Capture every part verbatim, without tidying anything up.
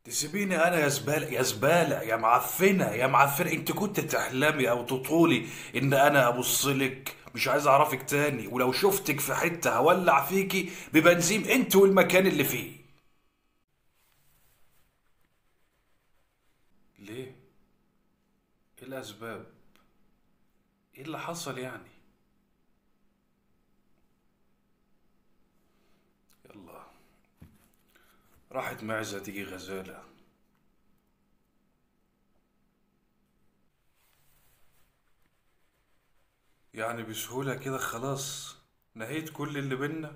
تسيبيني انا يا زبالة يا زبالة يا معفنة يا معفنة، انت كنت تحلمي او تطولي ان انا ابصلك؟ مش عايز اعرفك تاني، ولو شفتك في حتة هولع فيكي ببنزين انت والمكان اللي فيه. ليه؟ ايه الاسباب؟ ايه اللي حصل يعني؟ يلا، راحت معزة تيجي غزالة. يعني بسهولة كده خلاص نهيت كل اللي بينا؟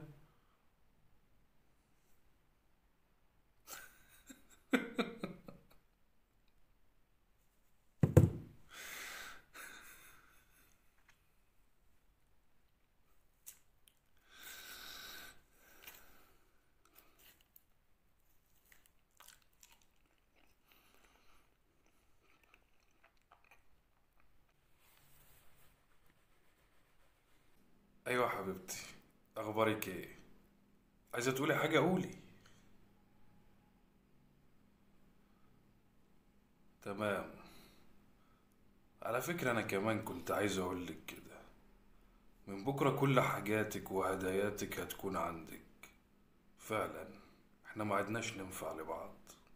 ايوه حبيبتي، اخبارك ايه؟ عايزة تقولي حاجة قولي. تمام. على فكرة انا كمان كنت عايز اقولك كده، من بكرة كل حاجاتك وهداياتك هتكون عندك. فعلا، احنا ما عدناش ننفع لبعض.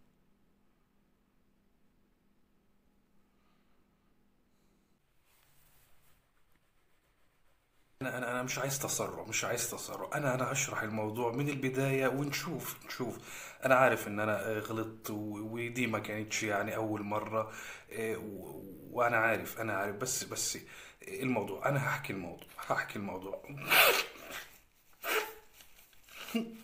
انا انا انا مش عايز تسرع، مش عايز تسرع، انا انا اشرح الموضوع من البداية ونشوف نشوف. انا عارف ان انا آه، غلطت و- ودي ما كانتش يعني اول مرة. آه، و- وانا عارف انا عارف بس بس الموضوع، انا هحكي الموضوع هحكي الموضوع.